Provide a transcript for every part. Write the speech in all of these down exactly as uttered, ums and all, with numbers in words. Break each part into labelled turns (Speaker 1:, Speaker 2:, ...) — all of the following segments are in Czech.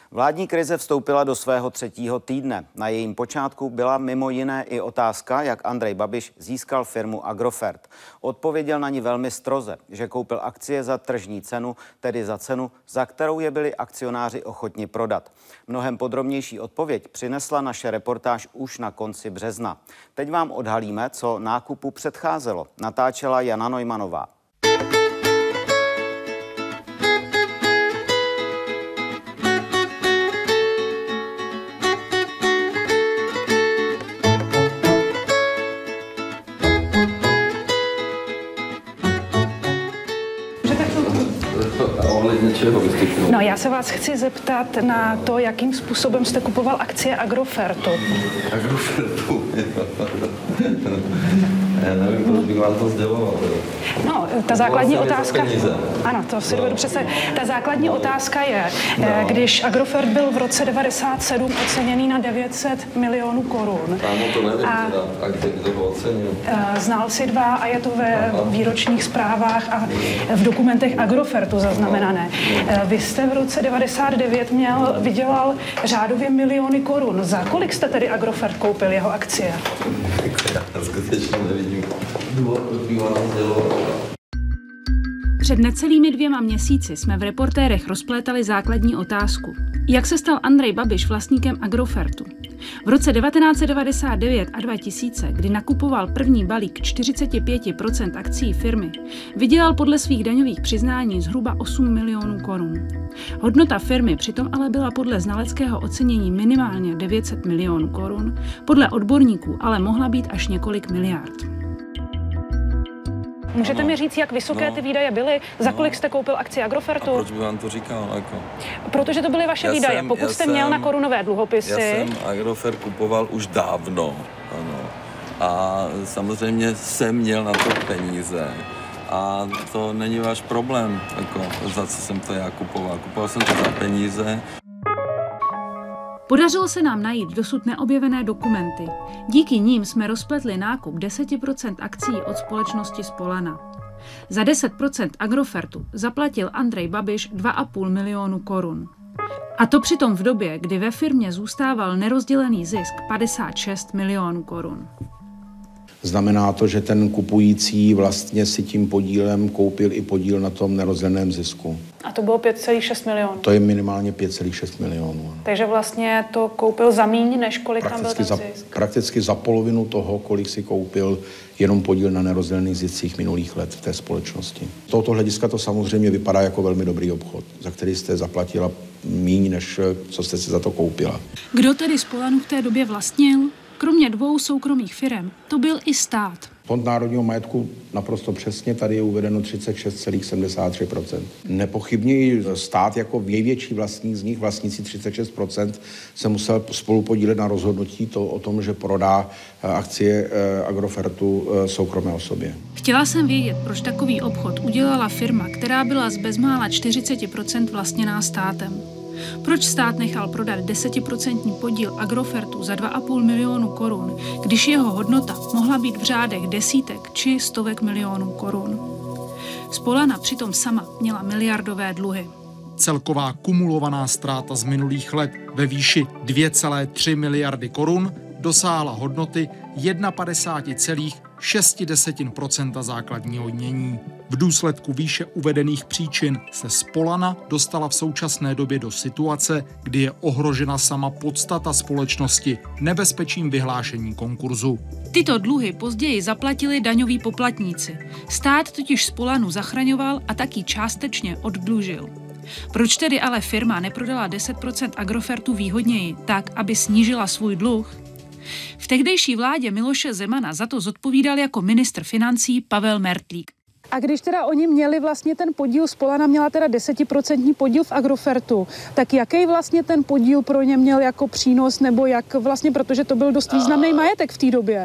Speaker 1: Vládní krize vstoupila do svého třetího týdne. Na jejím počátku byla mimo jiné i otázka, jak Andrej Babiš získal firmu Agrofert. Odpověděl na ní velmi stroze, že koupil akcie za tržní cenu, tedy za cenu, za kterou je byli akcionáři ochotni prodat. Mnohem podrobnější odpověď přinesla naše reportáž už na konci března. Teď vám odhalíme, co nákupu předcházelo. Natáčela Jana Neumannová.
Speaker 2: No, já se vás chci zeptat na to, jakým způsobem jste kupoval akcie Agrofertu.
Speaker 3: Agrofertu? Já nevím, proč bych vám to sděloval.
Speaker 2: No, ta základní otázka... Ano, to si dovedu představit. Ta základní otázka je, no. Když Agrofert byl v roce devadesát sedm oceněný na devět set milionů korun.
Speaker 3: Támo, to nevím, a, teda. A kdo ho ocenil?
Speaker 2: Znal si dva a je to ve Aha. výročních zprávách a v dokumentech Agrofertu zaznamenané. No. Vy jste v roce devadesát devět měl, vydělal řádově miliony korun. Za kolik jste tedy Agrofert koupil jeho akcie?
Speaker 3: Já skutečně nevidím.
Speaker 4: Před necelými dvěma měsíci jsme v Reportérech rozplétali základní otázku. Jak se stal Andrej Babiš vlastníkem Agrofertu? V roce devatenáct set devadesát devět a dva tisíce, kdy nakupoval první balík čtyřicet pět procent akcií firmy, vydělal podle svých daňových přiznání zhruba osm milionů korun. Hodnota firmy přitom ale byla podle znaleckého ocenění minimálně devět set milionů korun, podle odborníků ale mohla být až několik miliard.
Speaker 2: Můžete
Speaker 3: ano.
Speaker 2: mi říct, jak vysoké
Speaker 3: no.
Speaker 2: ty výdaje byly? Za
Speaker 3: no.
Speaker 2: kolik jste koupil akcie Agrofertu?
Speaker 3: A proč bych vám to říkal? Jako?
Speaker 2: Protože to byly vaše
Speaker 3: já
Speaker 2: výdaje.
Speaker 3: Jsem,
Speaker 2: Pokud jste
Speaker 3: jsem,
Speaker 2: měl na korunové dluhopisy...
Speaker 3: Já jsem Agrofert kupoval už dávno. Ano. A samozřejmě jsem měl na to peníze. A to není váš problém, jako, za co jsem to já kupoval. Kupoval jsem to za peníze.
Speaker 4: Podařilo se nám najít dosud neobjevené dokumenty. Díky nim jsme rozpletli nákup deset procent akcií od společnosti Spolana. Za deset procent Agrofertu zaplatil Andrej Babiš dva a půl milionu korun. A to přitom v době, kdy ve firmě zůstával nerozdělený zisk padesát šest milionů korun.
Speaker 5: Znamená to, že ten kupující vlastně si tím podílem koupil i podíl na tom nerozděleném zisku.
Speaker 2: A to bylo pět celá šest milionů.
Speaker 5: To je minimálně pět celá šest milionů.
Speaker 2: Takže vlastně to koupil za míň, než kolik
Speaker 5: prakticky
Speaker 2: tam byl ten
Speaker 5: za,
Speaker 2: zisk.
Speaker 5: Prakticky za polovinu toho, kolik si koupil jenom podíl na nerozdělených ziscích minulých let v té společnosti. Z tohoto hlediska to samozřejmě vypadá jako velmi dobrý obchod, za který jste zaplatila míň, než co jste si za to koupila.
Speaker 4: Kdo tedy Spolanu v té době vlastnil? Kromě dvou soukromých firem, to byl i stát.
Speaker 5: Fond národního majetku naprosto přesně, tady je uvedeno třicet šest celá sedmdesát tři procent. Nepochybně stát jako největší vlastník z nich, vlastnící třicet šest procent, se musel spolupodílet na rozhodnutí to, o tom, že prodá akcie Agrofertu soukromé osobě.
Speaker 4: Chtěla jsem vědět, proč takový obchod udělala firma, která byla z bezmála čtyřicet procent vlastněná státem. Proč stát nechal prodat desetiprocentní podíl Agrofertu za dva a půl milionu korun, když jeho hodnota mohla být v řádech desítek či stovek milionů korun? Spolana přitom sama měla miliardové dluhy.
Speaker 6: Celková kumulovaná ztráta z minulých let ve výši dvě celé tři miliardy korun dosáhla hodnoty padesát jedna celá šest procenta základního jmění. V důsledku výše uvedených příčin se Spolana dostala v současné době do situace, kdy je ohrožena sama podstata společnosti nebezpečím vyhlášení konkurzu.
Speaker 4: Tyto dluhy později zaplatili daňoví poplatníci. Stát totiž Spolanu zachraňoval a taky částečně oddlužil. Proč tedy ale firma neprodala deset procent Agrofertu výhodněji, tak, aby snížila svůj dluh? V tehdejší vládě Miloše Zemana za to zodpovídal jako ministr financí Pavel Mertlík.
Speaker 2: A když teda oni měli vlastně ten podíl, Spolana měla teda desetiprocentní podíl v Agrofertu, tak jaký vlastně ten podíl pro ně měl jako přínos, nebo jak vlastně, protože to byl dost významný majetek v té době?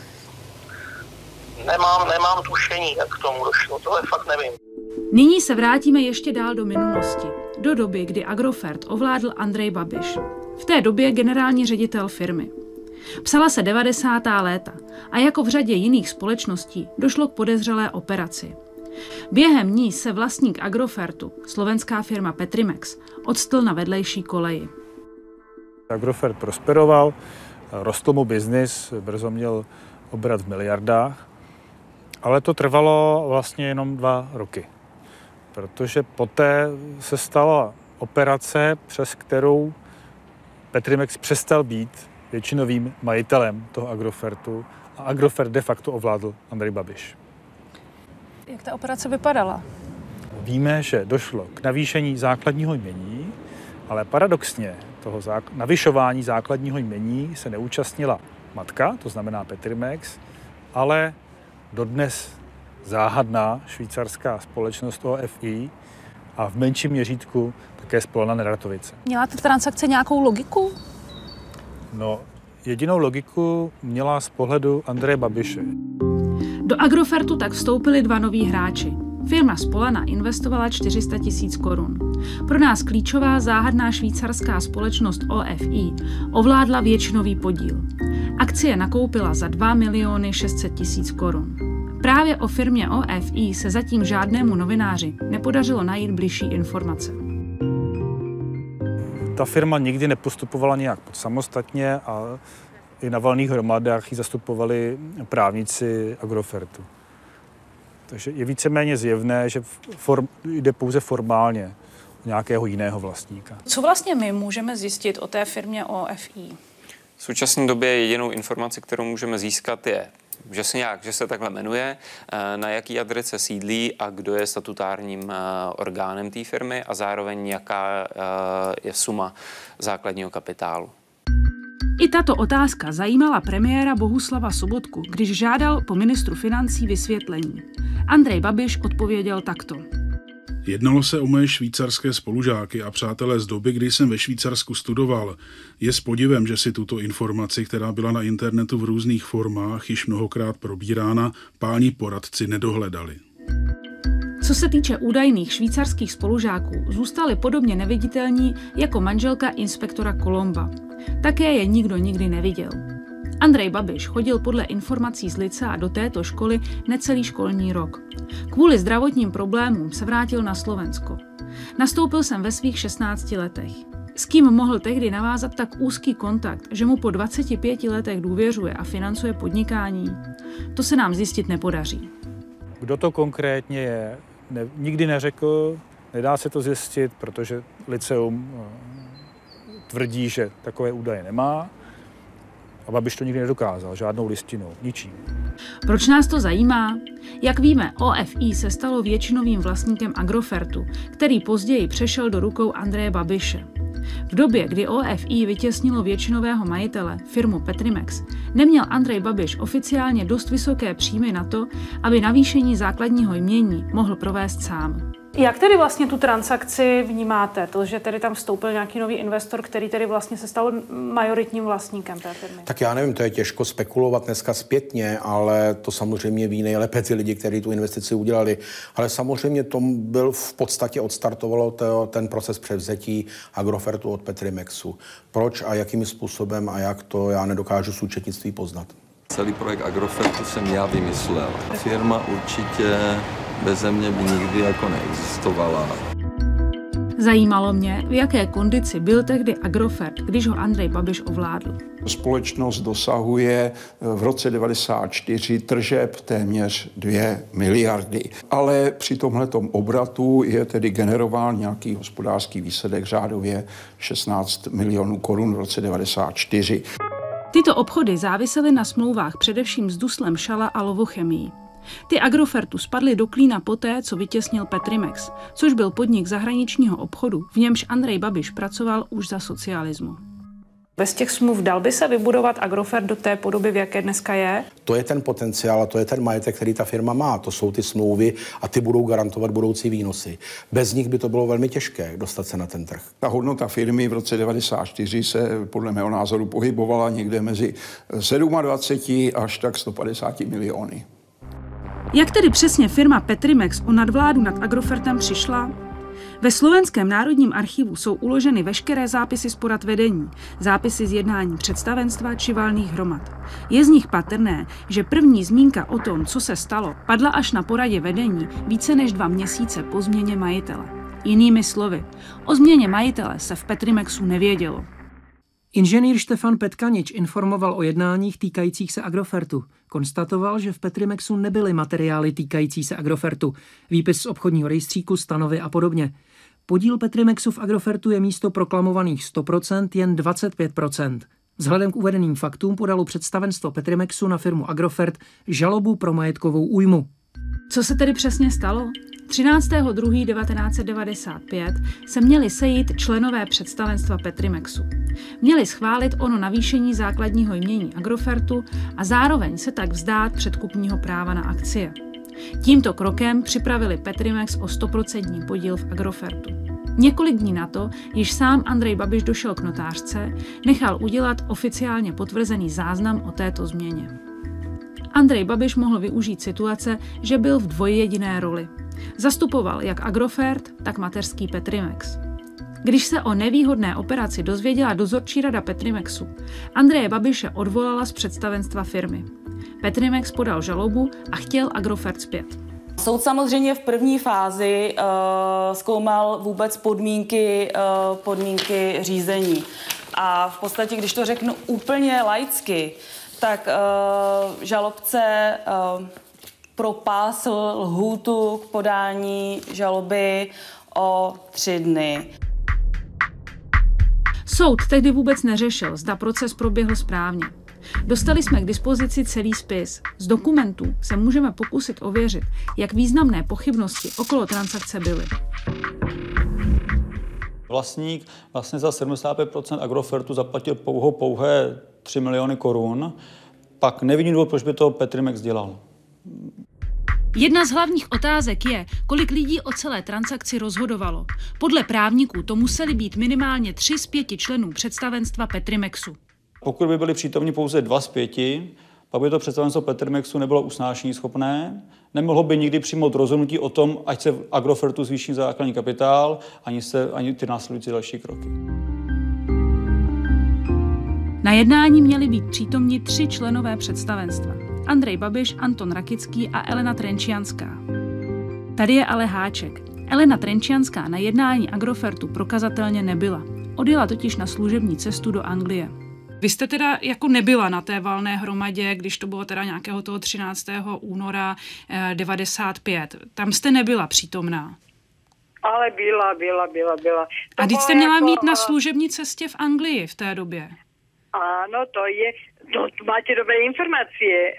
Speaker 7: Nemám, nemám tušení, jak k tomu došlo, tohle fakt nevím.
Speaker 4: Nyní se vrátíme ještě dál do minulosti, do doby, kdy Agrofert ovládl Andrej Babiš. V té době generální ředitel firmy. Psala se devadesátá léta a jako v řadě jiných společností došlo k podezřelé operaci. Během ní se vlastník Agrofertu, slovenská firma Petrimex, odstl na vedlejší koleji.
Speaker 8: Agrofert prosperoval, rostl mu biznis, brzo měl obrat v miliardách, ale to trvalo vlastně jenom dva roky. Protože poté se stala operace, přes kterou Petrimex přestal být většinovým majitelem toho Agrofertu a Agrofert de facto ovládl Andrej Babiš.
Speaker 4: Jak ta operace vypadala?
Speaker 8: Víme, že došlo k navýšení základního jmění, ale paradoxně toho zák- navyšování základního jmění se neúčastnila matka, to znamená Petrimex, ale dodnes záhadná švýcarská společnost O F I a v menším měřítku také společnost Neratovice.
Speaker 4: Měla ta transakce nějakou logiku?
Speaker 8: No, jedinou logiku měla z pohledu Andreje Babiše.
Speaker 4: Do Agrofertu tak vstoupili dva noví hráči. Firma Spolana investovala čtyři sta tisíc korun. Pro nás klíčová záhadná švýcarská společnost O F I ovládla většinový podíl. Akcie nakoupila za dva miliony šest set tisíc korun. Právě o firmě O F I se zatím žádnému novináři nepodařilo najít bližší informace.
Speaker 8: Ta firma nikdy nepostupovala nějak samostatně a i na valných hromadách ji zastupovali právníci Agrofertu. Takže je víceméně zjevné, že form, jde pouze formálně o nějakého jiného vlastníka.
Speaker 4: Co vlastně my můžeme zjistit o té firmě O F I?
Speaker 9: V současné době jedinou informaci, kterou můžeme získat, je, že se nějak, že se takhle jmenuje, na jaký adrese sídlí a kdo je statutárním orgánem té firmy a zároveň jaká je suma základního kapitálu.
Speaker 4: I tato otázka zajímala premiéra Bohuslava Sobotku, když žádal po ministru financí vysvětlení. Andrej Babiš odpověděl takto.
Speaker 10: Jednalo se o moje švýcarské spolužáky a přátelé z doby, kdy jsem ve Švýcarsku studoval. Je s podivem, že si tuto informaci, která byla na internetu v různých formách již mnohokrát probírána, páni poradci nedohledali.
Speaker 4: Co se týče údajných švýcarských spolužáků, zůstali podobně neviditelní jako manželka inspektora Kolomba. Také je nikdo nikdy neviděl. Andrej Babiš chodil podle informací z Licea do této školy necelý školní rok. Kvůli zdravotním problémům se vrátil na Slovensko. Nastoupil jsem ve svých šestnácti letech. S kým mohl tehdy navázat tak úzký kontakt, že mu po dvaceti pěti letech důvěřuje a financuje podnikání, to se nám zjistit nepodaří.
Speaker 8: Kdo to konkrétně je, ne, nikdy neřekl, nedá se to zjistit, protože Liceum tvrdí, že takové údaje nemá. A Babiš to nikdy nedokázal, žádnou listinou, ničím.
Speaker 4: Proč nás to zajímá? Jak víme, O F I se stalo většinovým vlastníkem Agrofertu, který později přešel do rukou Andreje Babiše. V době, kdy O F I vytěsnilo většinového majitele, firmu Petrimex, neměl Andrej Babiš oficiálně dost vysoké příjmy na to, aby navýšení základního jmění mohl provést sám. Jak tedy vlastně tu transakci vnímáte? To, že tedy tam vstoupil nějaký nový investor, který tedy vlastně se stal majoritním vlastníkem té firmy?
Speaker 5: Tak já nevím, to je těžko spekulovat dneska zpětně, ale to samozřejmě ví nejlépe ty lidi, kteří tu investici udělali. Ale samozřejmě to byl v podstatě odstartovalo to, ten proces převzetí Agrofertu od Petrimexu. Proč a jakým způsobem a jak, to já nedokážu z účetnictví poznat.
Speaker 3: Celý projekt Agrofertu jsem já vymyslel. Firma určitě beze mě by nikdy jako neexistovala.
Speaker 4: Zajímalo mě, v jaké kondici byl tehdy Agrofert, když ho Andrej Babiš ovládl.
Speaker 11: Společnost dosahuje v roce devadesát čtyři tržeb téměř dvě miliardy. Ale při tomhletom obratu je tedy generován nějaký hospodářský výsledek řádově šestnáct milionů korun v roce devadesát čtyři.
Speaker 4: Tyto obchody závisely na smlouvách především s Duslem Šala a Lovochemií. Ty Agrofertu spadly do klína poté, co vytěsnil Petrimex, což byl podnik zahraničního obchodu, v němž Andrej Babiš pracoval už za socialismu. Bez těch smluv dal by se vybudovat Agrofert do té podoby, v jaké dneska je?
Speaker 5: To je ten potenciál a to je ten majetek, který ta firma má. To jsou ty smlouvy a ty budou garantovat budoucí výnosy. Bez nich by to bylo velmi těžké dostat se na ten trh.
Speaker 11: Ta hodnota firmy v roce devadesát čtyři se podle mého názoru pohybovala někde mezi dvaceti sedmi až tak sto padesáti miliony.
Speaker 4: Jak tedy přesně firma Petrimex o nadvládu nad Agrofertem přišla? Ve Slovenském národním archivu jsou uloženy veškeré zápisy z porad vedení, zápisy z jednání představenstva či valných hromad. Je z nich patrné, že první zmínka o tom, co se stalo, padla až na poradě vedení více než dva měsíce po změně majitele. Jinými slovy, o změně majitele se v Petrimexu nevědělo.
Speaker 12: Inženýr Štefan Petkanič informoval o jednáních týkajících se Agrofertu. Konstatoval, že v Petrimexu nebyly materiály týkající se Agrofertu, výpis z obchodního rejstříku, stanovy a podobně. Podíl Petrimexu v Agrofertu je místo proklamovaných sto procent jen dvacet pět procent. Vzhledem k uvedeným faktům podalo představenstvo Petrimexu na firmu Agrofert žalobu pro majetkovou újmu.
Speaker 4: Co se tedy přesně stalo? třináctého druhého devatenáct set devadesát pět se měli sejít členové představenstva Petrimexu. Měli schválit ono navýšení základního jmění Agrofertu a zároveň se tak vzdát předkupního práva na akcie. Tímto krokem připravili Petrimex o sto procent podíl v Agrofertu. Několik dní na to, již sám Andrej Babiš došel k notářce, nechal udělat oficiálně potvrzený záznam o této změně. Andrej Babiš mohl využít situace, že byl v dvojjediné roli. Zastupoval jak Agrofert, tak mateřský Petrimex. Když se o nevýhodné operaci dozvěděla dozorčí rada Petrimexu, Andreje Babiše odvolala z představenstva firmy. Petrimex podal žalobu a chtěl Agrofert zpět.
Speaker 13: Soud samozřejmě v první fázi uh, zkoumal vůbec podmínky, uh, podmínky řízení. A v podstatě, když to řeknu úplně laicky, tak uh, žalobce uh, propásl lhůtu k podání žaloby o tři dny.
Speaker 4: Soud tehdy vůbec neřešil, zda proces proběhl správně. Dostali jsme k dispozici celý spis. Z dokumentů se můžeme pokusit ověřit, jak významné pochybnosti okolo transakce byly.
Speaker 14: Vlastník vlastně za sedmdesát pět procent Agrofertu zaplatil pouho pouhé tři miliony korun, pak nevidím důvod, proč by to Petrimex dělal.
Speaker 4: Jedna z hlavních otázek je, kolik lidí o celé transakci rozhodovalo. Podle právníků to museli být minimálně tři z pěti členů představenstva Petrimexu.
Speaker 14: Pokud by byli přítomni pouze dva z pěti, pak by to představenstvo Petrimexu nebylo usnášení schopné, nemohlo by nikdy přijmout rozhodnutí o tom, ať se v Agrofertu zvýší základní kapitál, ani, se, ani ty následující další kroky.
Speaker 4: Na jednání měli být přítomni tři členové představenstva. Andrej Babiš, Anton Rakický a Elena Trenčianská. Tady je ale háček. Elena Trenčianská na jednání Agrofertu prokazatelně nebyla. Odjela totiž na služební cestu do Anglie. Vy jste teda jako nebyla na té valné hromadě, když to bylo teda nějakého toho třináctého února devadesát pět. Tam jste nebyla přítomná.
Speaker 15: Ale byla, byla, byla, byla. To
Speaker 4: a teď jste měla
Speaker 15: jako,
Speaker 4: mít na služební cestě v Anglii v té době.
Speaker 15: Áno, to je, to, máte dobré informácie.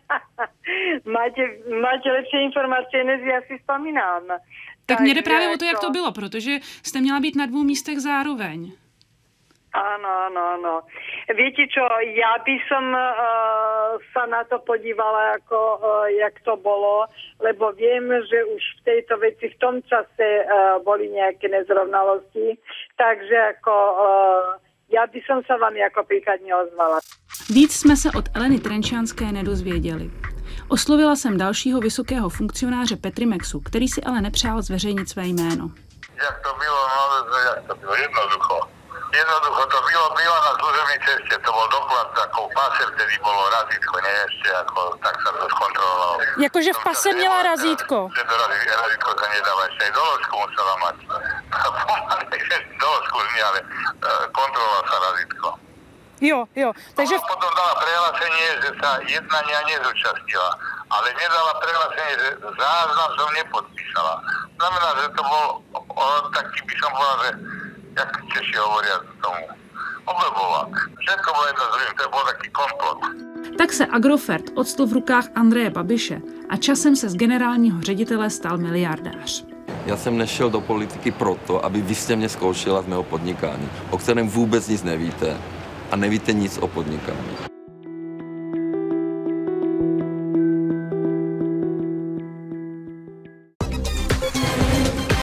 Speaker 15: máte, máte lepší informace, než já si vzpomínám.
Speaker 4: Tak mně jde právě o to, jak to bylo, protože jste měla být na dvou místech zároveň.
Speaker 15: Áno, áno, áno. Viete čo, ja by som uh, sa na to podívala, ako, uh, jak to bolo, lebo viem, že už v tejto veci v tom čase uh, boli nejaké nezrovnalosti, takže ako... Uh, Já bych se vám jako příkladně ozvala.
Speaker 4: Víc jsme se od Eleny Trenčianské nedozvěděli. Oslovila jsem dalšího vysokého funkcionáře Petrimexu, který si ale nepřál zveřejnit své jméno.
Speaker 16: Jak to bylo, no, jak to bylo, jednoducho. Jednoducho to bylo, bylo na služební cestě, to byl doklad, jako v pase vtedy bylo razítko, ne ještě, jako, tak se to zkontrolovalo.
Speaker 4: Jakože v pase měla razítko?
Speaker 16: Že to razítko se nedává, ještě i doložku musela mať. Doložku nie, ale kontrolovala sa razítko.
Speaker 4: Jo, jo, takže...
Speaker 16: No, potom dala prehlásenie, že sa jednania nezúčastnila, ale nedala prehlásenie, že záznam som nepodpísala. Znamená, že to bol o, taký, by som povedal, že jak Češi hovoria tomu, oblbovák. Všetko bolo jedno z druhým, to bol taký komplot.
Speaker 4: Tak se Agrofert odstl v rukách Andreje Babiše a časem se z generálního ředitele stal miliardář.
Speaker 3: Já jsem nešel do politiky proto, aby vy jste mě zkoušela z mého podnikání, o kterém vůbec nic nevíte a nevíte nic o podnikání.